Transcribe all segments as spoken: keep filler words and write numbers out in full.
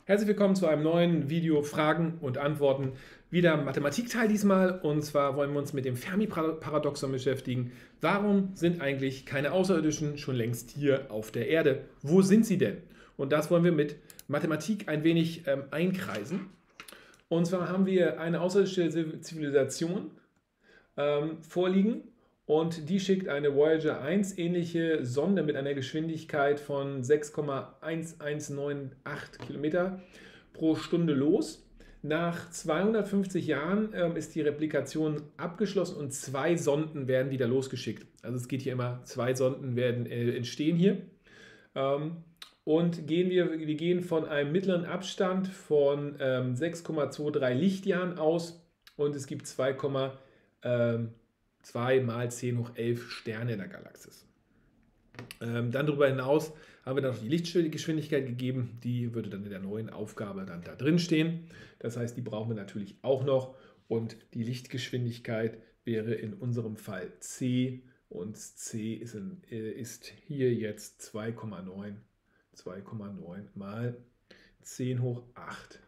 Herzlich willkommen zu einem neuen Video Fragen und Antworten. Wieder Mathematikteil diesmal, und zwar wollen wir uns mit dem Fermi-Paradoxon beschäftigen. Warum sind eigentlich keine Außerirdischen schon längst hier auf der Erde? Wo sind sie denn? Und das wollen wir mit Mathematik ein wenig ähm, einkreisen. Und zwar haben wir eine außerirdische Zivilisation ähm, vorliegen. Und die schickt eine Voyager eins ähnliche Sonde mit einer Geschwindigkeit von sechs Komma eins eins neun acht Kilometer pro Stunde los. Nach zweihundertfünfzig Jahren ähm, ist die Replikation abgeschlossen und zwei Sonden werden wieder losgeschickt. Also es geht hier immer, zwei Sonden werden äh, entstehen hier. Ähm, und gehen wir, wir gehen von einem mittleren Abstand von ähm, sechs Komma dreiundzwanzig Lichtjahren aus und es gibt zwei Komma zwei mal zehn hoch elf Sterne in der Galaxis. Ähm, dann darüber hinaus haben wir dann noch die Lichtgeschwindigkeit gegeben, die würde dann in der neuen Aufgabe dann da drin stehen. Das heißt, die brauchen wir natürlich auch noch und die Lichtgeschwindigkeit wäre in unserem Fall c und c ist, in, ist hier jetzt zwei Komma neun mal zehn hoch acht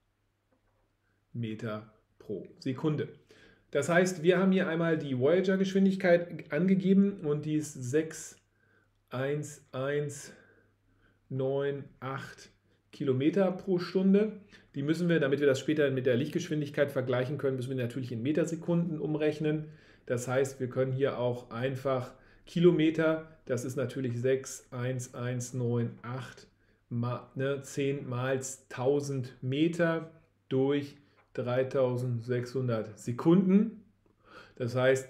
Meter pro Sekunde. Das heißt, wir haben hier einmal die Voyager-Geschwindigkeit angegeben und die ist sechs Komma eins eins neun acht Kilometer pro Stunde. Die müssen wir, damit wir das später mit der Lichtgeschwindigkeit vergleichen können, müssen wir natürlich in Metersekunden umrechnen. Das heißt, wir können hier auch einfach Kilometer, das ist natürlich sechs Komma eins eins neun acht mal, ne, zehn mal tausend Meter durch dreitausendsechshundert Sekunden. Das heißt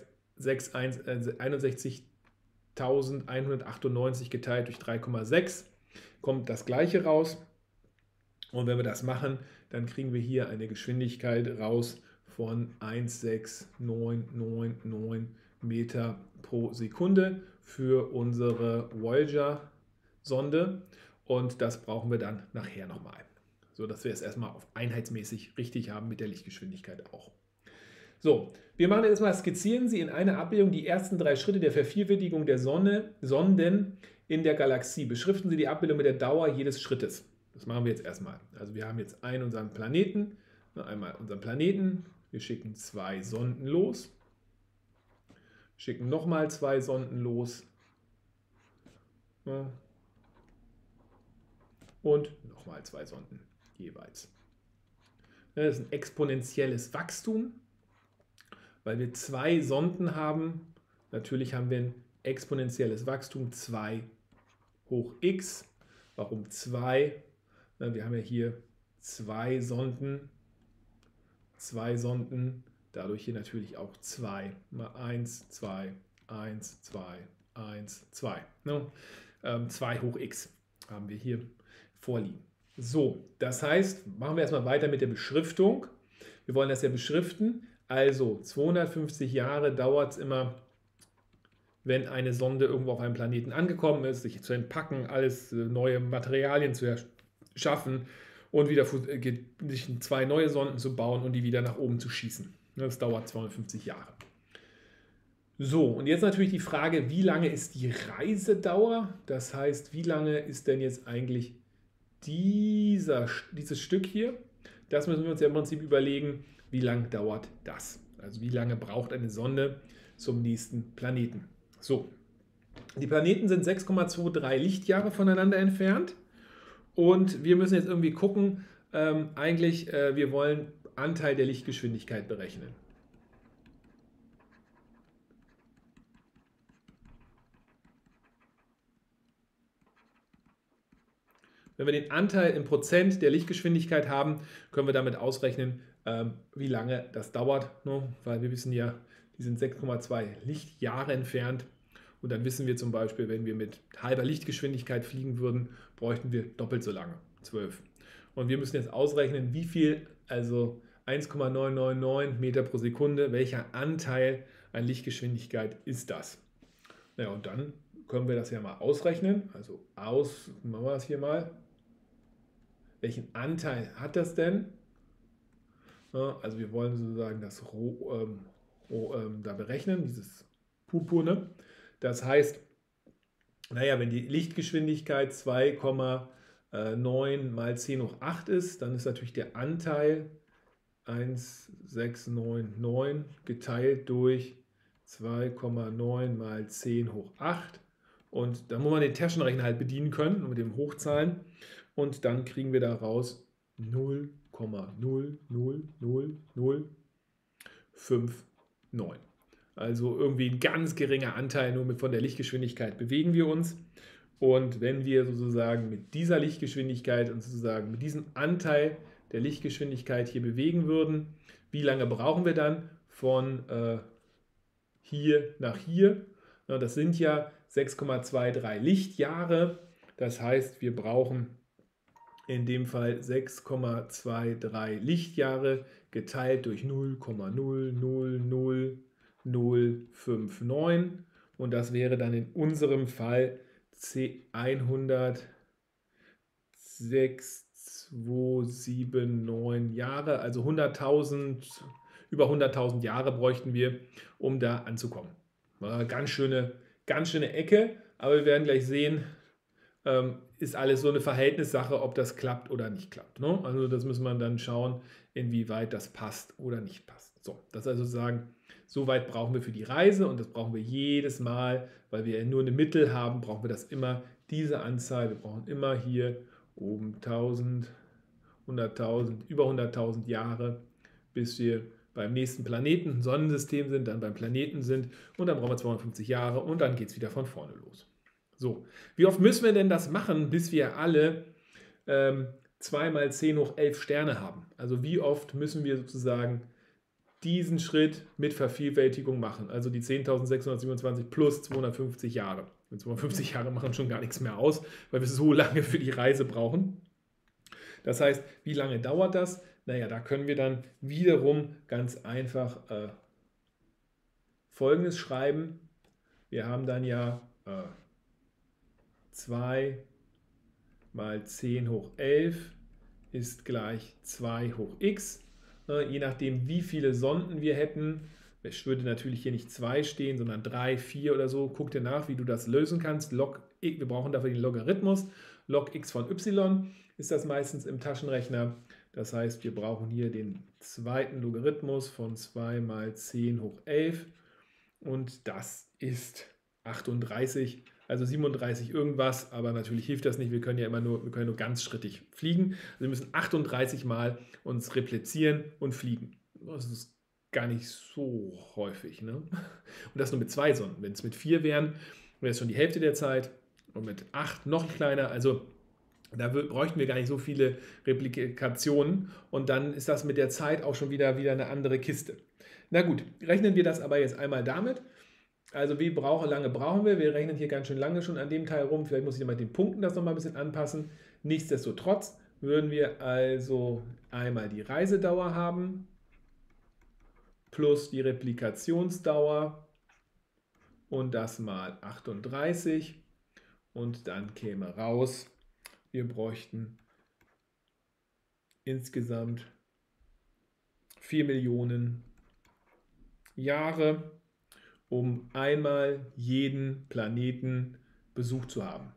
einundsechzigtausendeinhundertachtundneunzig geteilt durch drei Komma sechs kommt das gleiche raus. Und wenn wir das machen, dann kriegen wir hier eine Geschwindigkeit raus von sechzehn neun neun neun Meter pro Sekunde für unsere Voyager-Sonde. Und das brauchen wir dann nachher nochmal, so dass wir es erstmal auf einheitsmäßig richtig haben mit der Lichtgeschwindigkeit auch. So, wir machen jetzt mal, skizzieren Sie in einer Abbildung die ersten drei Schritte der Vervielfältigung der Sonne, Sonden in der Galaxie. Beschriften Sie die Abbildung mit der Dauer jedes Schrittes. Das machen wir jetzt erstmal. Also wir haben jetzt einen unseren Planeten, einmal unseren Planeten, wir schicken zwei Sonden los, schicken nochmal zwei Sonden los und nochmal zwei Sonden jeweils. Das ist ein exponentielles Wachstum, weil wir zwei Sonden haben. Natürlich haben wir ein exponentielles Wachstum, zwei hoch x. Warum zwei? Wir haben ja hier zwei Sonden, zwei Sonden, dadurch hier natürlich auch zwei mal eins, zwei, eins, zwei, eins, zwei. zwei hoch x haben wir hier vorliegen. So, das heißt, machen wir erstmal weiter mit der Beschriftung. Wir wollen das ja beschriften. Also zweihundertfünfzig Jahre dauert es immer, wenn eine Sonde irgendwo auf einem Planeten angekommen ist, sich zu entpacken, alles neue Materialien zu schaffen und wieder sich zwei neue Sonden zu bauen und die wieder nach oben zu schießen. Das dauert zweihundertfünfzig Jahre. So, und jetzt natürlich die Frage, wie lange ist die Reisedauer? Das heißt, wie lange ist denn jetzt eigentlich dieser, dieses Stück hier? Das müssen wir uns ja im Prinzip überlegen, wie lange dauert das? Also wie lange braucht eine Sonde zum nächsten Planeten? So, die Planeten sind sechs Komma dreiundzwanzig Lichtjahre voneinander entfernt und wir müssen jetzt irgendwie gucken, ähm, eigentlich, äh, wir wollen Anteil der Lichtgeschwindigkeit berechnen. Wenn wir den Anteil in Prozent der Lichtgeschwindigkeit haben, können wir damit ausrechnen, ähm, wie lange das dauert. Ne? Weil wir wissen ja, die sind sechs Komma zwei Lichtjahre entfernt. Und dann wissen wir zum Beispiel, wenn wir mit halber Lichtgeschwindigkeit fliegen würden, bräuchten wir doppelt so lange, zwölf. Und wir müssen jetzt ausrechnen, wie viel, also eins Komma neun neun neun Meter pro Sekunde, welcher Anteil an Lichtgeschwindigkeit ist das? Ja, und dann können wir das ja mal ausrechnen. Also aus, machen wir das hier mal. Welchen Anteil hat das denn? Ja, also wir wollen sozusagen das Rho, ähm, Rho, ähm, da berechnen, dieses Purpurne. Das heißt, naja, wenn die Lichtgeschwindigkeit zwei Komma äh, neun mal zehn hoch acht ist, dann ist natürlich der Anteil eins Komma sechs neun neun geteilt durch zwei Komma neun mal zehn hoch acht. Und da muss man den Taschenrechner halt bedienen können mit dem Hochzahlen. Und dann kriegen wir daraus null Komma null null null null fünf neun. Also irgendwie ein ganz geringer Anteil, nur mit von der Lichtgeschwindigkeit bewegen wir uns. Und wenn wir sozusagen mit dieser Lichtgeschwindigkeit und sozusagen mit diesem Anteil der Lichtgeschwindigkeit hier bewegen würden, wie lange brauchen wir dann von äh, hier nach hier? Na, das sind ja sechs Komma zweiundzwanzig Lichtjahre. Das heißt, wir brauchen in dem Fall sechs Komma zweiundzwanzig Lichtjahre geteilt durch null Komma null null null null fünf neun. Und das wäre dann in unserem Fall hundertsechstausendzweihundertneun Jahre, also hunderttausend, über hunderttausend Jahre bräuchten wir, um da anzukommen. Ganz schöne, ganz schöne Ecke, aber wir werden gleich sehen, ähm, ist alles so eine Verhältnissache, ob das klappt oder nicht klappt. Ne? Also das muss man dann schauen, inwieweit das passt oder nicht passt. So, das also sozusagen, so weit brauchen wir für die Reise und das brauchen wir jedes Mal, weil wir nur eine Mittel haben, brauchen wir das immer, diese Anzahl. Wir brauchen immer hier oben tausend, hunderttausend, über hunderttausend Jahre, bis wir beim nächsten Planeten, Sonnensystem sind, dann beim Planeten sind und dann brauchen wir zweihundertfünfzig Jahre und dann geht es wieder von vorne los. So, wie oft müssen wir denn das machen, bis wir alle ähm, zwei mal zehn hoch elf Sterne haben? Also wie oft müssen wir sozusagen diesen Schritt mit Vervielfältigung machen? Also die zehntausendsechshundertsiebenundzwanzig plus zweihundertfünfzig Jahre. Und zweihundertfünfzig Jahre machen schon gar nichts mehr aus, weil wir so lange für die Reise brauchen. Das heißt, wie lange dauert das? Naja, da können wir dann wiederum ganz einfach äh, Folgendes schreiben. Wir haben dann ja äh, zwei mal zehn hoch elf ist gleich zwei hoch x. Je nachdem, wie viele Sonden wir hätten, es würde natürlich hier nicht zwei stehen, sondern drei, vier oder so. Guck dir nach, wie du das lösen kannst. Log, wir brauchen dafür den Logarithmus. Log x von y ist das meistens im Taschenrechner. Das heißt, wir brauchen hier den zweiten Logarithmus von zwei mal zehn hoch elf. Und das ist achtunddreißig. Also siebenunddreißig irgendwas, aber natürlich hilft das nicht. Wir können ja immer nur, wir können nur ganzschrittig fliegen. Also wir müssen achtunddreißig Mal uns replizieren und fliegen. Das ist gar nicht so häufig. Ne? Und das nur mit zwei Sonden. Wenn es mit vier wären, wäre es schon die Hälfte der Zeit. Und mit acht noch kleiner. Also da bräuchten wir gar nicht so viele Replikationen. Und dann ist das mit der Zeit auch schon wieder, wieder eine andere Kiste. Na gut, rechnen wir das aber jetzt einmal damit. Also wie brauche, lange brauchen wir? Wir rechnen hier ganz schön lange schon an dem Teil rum. Vielleicht muss ich mal den Punkten das nochmal ein bisschen anpassen. Nichtsdestotrotz würden wir also einmal die Reisedauer haben plus die Replikationsdauer und das mal achtunddreißig und dann käme raus, wir bräuchten insgesamt vier Millionen Jahre, um einmal jeden Planeten besucht zu haben.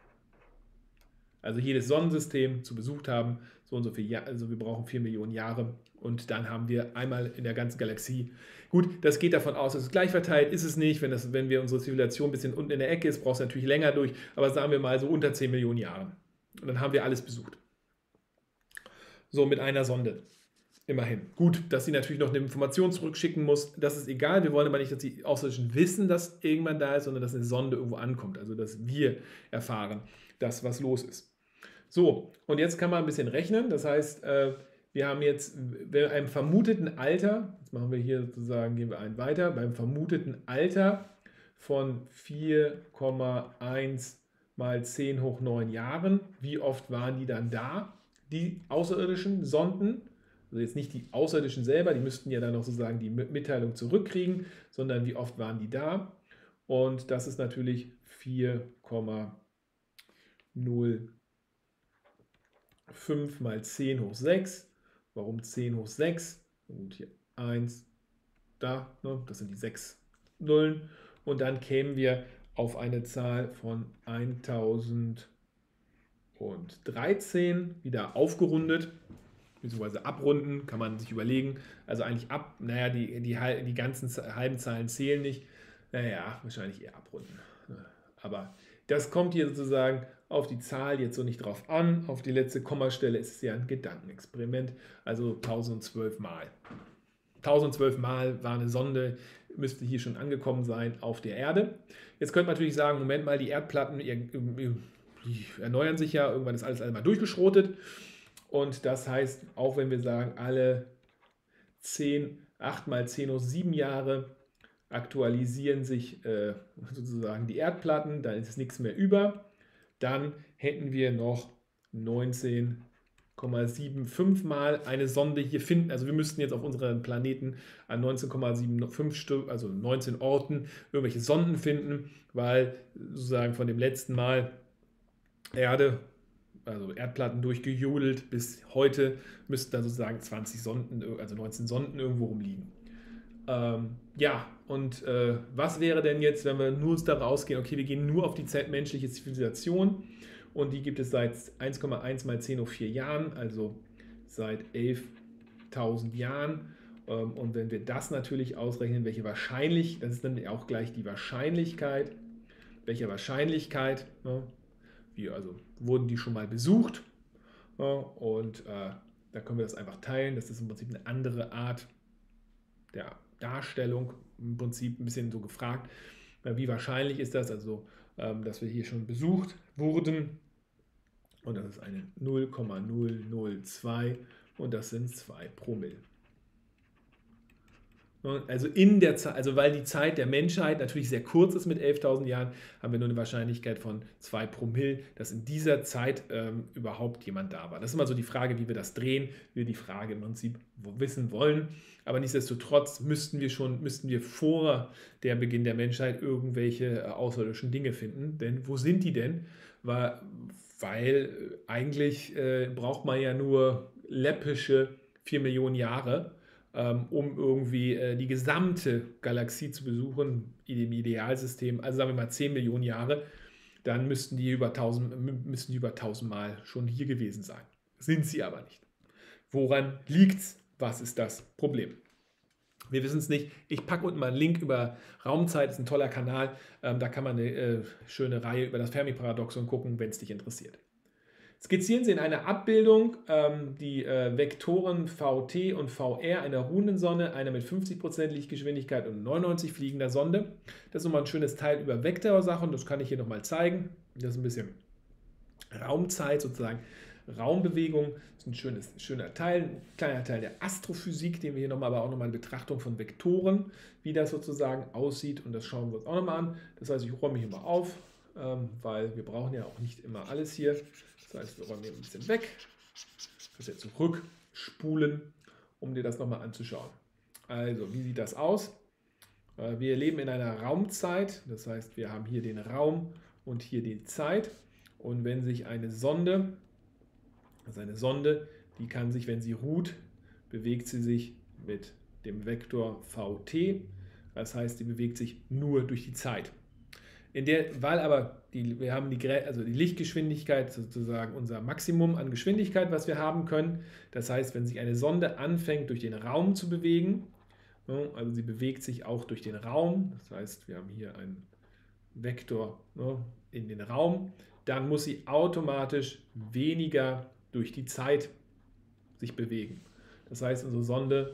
Also jedes Sonnensystem zu besucht haben, so und so viel Jahre, also wir brauchen vier Millionen Jahre und dann haben wir einmal in der ganzen Galaxie. Gut, das geht davon aus, dass es gleich verteilt, ist es nicht. Wenn, das, wenn wir unsere Zivilisation ein bisschen unten in der Ecke ist, braucht es natürlich länger durch, aber sagen wir mal so unter zehn Millionen Jahren. Und dann haben wir alles besucht. So mit einer Sonde. Immerhin. Gut, dass sie natürlich noch eine Information zurückschicken muss, das ist egal. Wir wollen aber nicht, dass die Außerirdischen wissen, dass irgendwann da ist, sondern dass eine Sonde irgendwo ankommt. Also, dass wir erfahren, dass was los ist. So, und jetzt kann man ein bisschen rechnen. Das heißt, wir haben jetzt bei einem vermuteten Alter, jetzt machen wir hier sozusagen, gehen wir einen weiter, beim vermuteten Alter von vier Komma eins mal zehn hoch neun Jahren, wie oft waren die dann da, die außerirdischen Sonden? Also jetzt nicht die Außerirdischen selber, die müssten ja dann noch sozusagen die Mitteilung zurückkriegen, sondern wie oft waren die da? Und das ist natürlich vier Komma null fünf mal zehn hoch sechs. Warum zehn hoch sechs? Und hier eins, da, ne? Das sind die sechs Nullen. Und dann kämen wir auf eine Zahl von und dreizehn, wieder aufgerundet, beziehungsweise abrunden, kann man sich überlegen. Also eigentlich ab, naja, die, die, die ganzen halben Zahlen zählen nicht. Naja, wahrscheinlich eher abrunden. Aber das kommt hier sozusagen auf die Zahl jetzt so nicht drauf an. Auf die letzte Kommastelle ist es ja ein Gedankenexperiment, also tausendzwölf Mal. tausendzwölf Mal war eine Sonde, müsste hier schon angekommen sein auf der Erde. Jetzt könnte man natürlich sagen, Moment mal, die Erdplatten die erneuern sich ja, irgendwann ist alles einmal durchgeschrotet. Und das heißt, auch wenn wir sagen, alle zehn, acht mal zehn hoch sieben Jahre aktualisieren sich äh, sozusagen die Erdplatten, dann ist es nichts mehr über. Dann hätten wir noch neunzehn Komma fünfundsiebzig Mal eine Sonde hier finden. Also wir müssten jetzt auf unserem Planeten an neunzehn Komma fünfundsiebzig, also neunzehn Orten, irgendwelche Sonden finden, weil sozusagen von dem letzten Mal Erde, also Erdplatten durchgejodelt bis heute, müssten dann sozusagen zwanzig Sonden, also neunzehn Sonden irgendwo rumliegen. Ähm, ja, und äh, was wäre denn jetzt, wenn wir nur daraus gehen, okay, wir gehen nur auf die menschliche Zivilisation und die gibt es seit eins Komma eins mal zehn hoch vier Jahren, also seit elftausend Jahren. Ähm, und wenn wir das natürlich ausrechnen, welche wahrscheinlich, das ist dann auch gleich die Wahrscheinlichkeit, welche Wahrscheinlichkeit, ne, wie, also wurden die schon mal besucht, ja, und äh, da können wir das einfach teilen. Das ist im Prinzip eine andere Art der Darstellung, im Prinzip ein bisschen so gefragt, äh, wie wahrscheinlich ist das, also ähm, dass wir hier schon besucht wurden, und das ist eine null Komma null null zwei und das sind zwei Promille. Also in der Zeit, also weil die Zeit der Menschheit natürlich sehr kurz ist mit elftausend Jahren, haben wir nur eine Wahrscheinlichkeit von zwei Promille, dass in dieser Zeit ähm, überhaupt jemand da war. Das ist immer so die Frage, wie wir das drehen, wie wir die Frage im Prinzip wissen wollen. Aber nichtsdestotrotz müssten wir schon, müssten wir vor der Beginn der Menschheit irgendwelche äh, außerirdischen Dinge finden. Denn wo sind die denn? Weil, weil eigentlich äh, braucht man ja nur läppische vier Millionen Jahre, um irgendwie äh, die gesamte Galaxie zu besuchen, im Idealsystem, also sagen wir mal zehn Millionen Jahre, dann müssten die über tausend, müssten die über tausend Mal schon hier gewesen sein. Sind sie aber nicht. Woran liegt es? Was ist das Problem? Wir wissen es nicht. Ich packe unten mal einen Link über Raumzeit, das ist ein toller Kanal. Ähm, da kann man eine äh, schöne Reihe über das Fermi-Paradoxon gucken, wenn es dich interessiert. Skizzieren Sie in einer Abbildung ähm, die äh, Vektoren V T und V R einer ruhenden Sonne, einer mit fünfzig Prozent Lichtgeschwindigkeit und neunundneunzig fliegender Sonde. Das ist nochmal ein schönes Teil über Vektorsachen, das kann ich hier nochmal zeigen. Das ist ein bisschen Raumzeit, sozusagen Raumbewegung. Das ist ein schönes, schöner Teil, ein kleiner Teil der Astrophysik, den wir hier nochmal, aber auch nochmal eine Betrachtung von Vektoren, wie das sozusagen aussieht, und das schauen wir uns auch nochmal an. Das heißt, ich räume hier mal auf, ähm, weil wir brauchen ja auch nicht immer alles hier. Das heißt, wir räumen hier ein bisschen weg, das jetzt zurückspulen, um dir das nochmal anzuschauen. Also, wie sieht das aus? Wir leben in einer Raumzeit, das heißt, wir haben hier den Raum und hier die Zeit. Und wenn sich eine Sonde, also eine Sonde, die kann sich, wenn sie ruht, bewegt sie sich mit dem Vektor V T. Das heißt, sie bewegt sich nur durch die Zeit. In der, weil aber die, wir haben die, also die Lichtgeschwindigkeit, sozusagen unser Maximum an Geschwindigkeit, was wir haben können. Das heißt, wenn sich eine Sonde anfängt, durch den Raum zu bewegen, also sie bewegt sich auch durch den Raum, das heißt, wir haben hier einen Vektor in den Raum, dann muss sie automatisch weniger durch die Zeit sich bewegen. Das heißt, unsere Sonde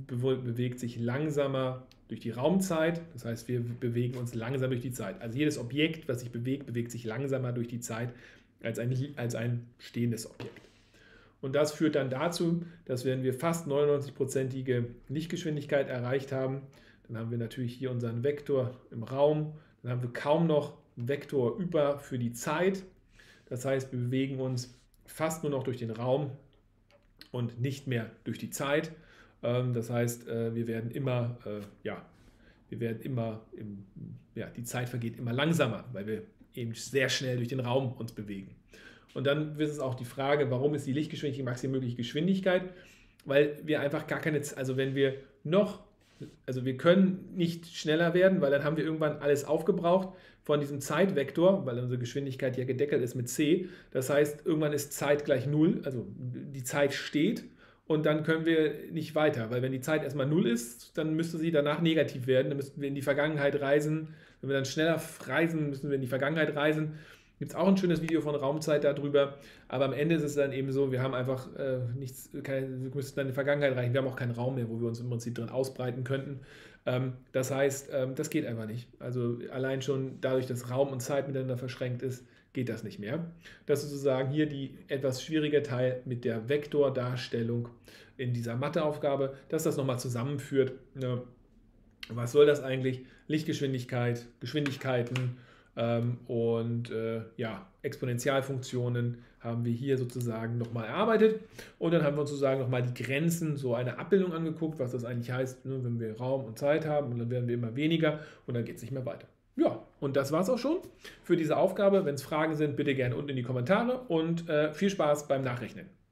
bewegt sich langsamer durch die Raumzeit, das heißt, wir bewegen uns langsam durch die Zeit. Also jedes Objekt, was sich bewegt, bewegt sich langsamer durch die Zeit als ein, als ein stehendes Objekt. Und das führt dann dazu, dass wenn wir fast neunundneunzig-prozentige Lichtgeschwindigkeit erreicht haben, dann haben wir natürlich hier unseren Vektor im Raum, dann haben wir kaum noch Vektor über für die Zeit. Das heißt, wir bewegen uns fast nur noch durch den Raum und nicht mehr durch die Zeit. Das heißt, wir werden immer, ja, wir werden immer, im, ja, die Zeit vergeht immer langsamer, weil wir eben sehr schnell durch den Raum uns bewegen. Und dann ist es auch die Frage, warum ist die Lichtgeschwindigkeit die maximum mögliche Geschwindigkeit? Weil wir einfach gar keine, also wenn wir noch Also wir können nicht schneller werden, weil dann haben wir irgendwann alles aufgebraucht von diesem Zeitvektor, weil unsere Geschwindigkeit ja gedeckelt ist mit c. Das heißt, irgendwann ist Zeit gleich null, also die Zeit steht und dann können wir nicht weiter, weil wenn die Zeit erstmal null ist, dann müsste sie danach negativ werden, dann müssten wir in die Vergangenheit reisen. Wenn wir dann schneller reisen, müssen wir in die Vergangenheit reisen. Gibt es auch ein schönes Video von Raumzeit darüber, aber am Ende ist es dann eben so, wir haben einfach äh, nichts, keine, wir müssen dann in die Vergangenheit reichen, wir haben auch keinen Raum mehr, wo wir uns im Prinzip drin ausbreiten könnten. Ähm, das heißt, ähm, das geht einfach nicht. Also allein schon dadurch, dass Raum und Zeit miteinander verschränkt ist, geht das nicht mehr. Das ist sozusagen hier die etwas schwierige Teil mit der Vektordarstellung in dieser Matheaufgabe, dass das nochmal zusammenführt. Ne? Was soll das eigentlich? Lichtgeschwindigkeit, Geschwindigkeiten, Ähm, und äh, ja, Exponentialfunktionen haben wir hier sozusagen nochmal erarbeitet. Und dann haben wir uns sozusagen nochmal die Grenzen, so eine Abbildung angeguckt, was das eigentlich heißt, ne, wenn wir Raum und Zeit haben und dann werden wir immer weniger und dann geht es nicht mehr weiter. Ja, und das war es auch schon für diese Aufgabe. Wenn es Fragen sind, bitte gerne unten in die Kommentare und äh, viel Spaß beim Nachrechnen.